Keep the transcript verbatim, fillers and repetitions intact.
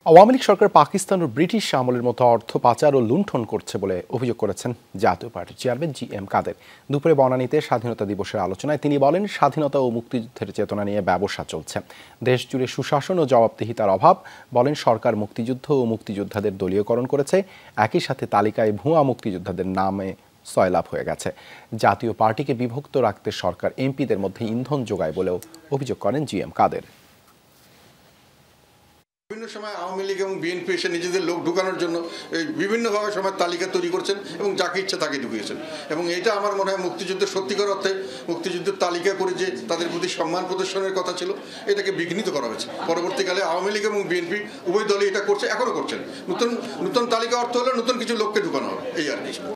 Awami League সরকার পাকিস্তান ও British আমলের মতো অর্থ পাচার ও লুণ্ঠন করছে বলে অভিযোগ করেছেন জাতীয় পার্টির চেয়ারম্যান জি এম কাদের। দুপুরে বনানীতে স্বাধীনতা দিবসের আলোচনায় তিনি বলেন, স্বাধীনতা ও মুক্তিযুদ্ধের চেতনা নিয়ে ব্যবসা চলছে, দেশ জুড়ে সুশাসন ও জবাবদিহিতার অভাব। বলেন, সরকার মুক্তিযুদ্ধ ও মুক্তিযোদ্ধাদের দলীয়করণ করেছে, একই সাথে তালিকায় ভুয়া মুক্তিযোদ্ধাদের নামে সয়লাভ হয়ে গেছে। জাতীয় পার্টিকে বিভক্ত রাখতে সরকার এমপিদের মধ্যে ইন্ধন যোগায় বলেও অভিযোগ করেন জি এম কাদের। বিভিন্ন সময় আওয়ামী লীগ এবং বিএনপি এসে নিজেদের লোক ঢুকানোর জন্য বিভিন্নভাবে সময় তালিকা তৈরি করছেন এবং যাকে ইচ্ছা তাকে ঢুকিয়েছেন, এবং এটা আমার মনে হয় মুক্তিযুদ্ধের সত্যিকার অর্থে মুক্তিযুদ্ধের তালিকা করে যে তাদের প্রতি সম্মান প্রদর্শনের কথা ছিল, এটাকে বিঘ্নিত করা হয়েছে। পরবর্তীকালে আওয়ামী লীগ এবং বিএনপি উভয় দলই এটা করছে, এখনও করছেন। নতুন নতুন তালিকা অর্থ হলে নতুন কিছু লোককে ঢুকানো হবে, এই আর কি।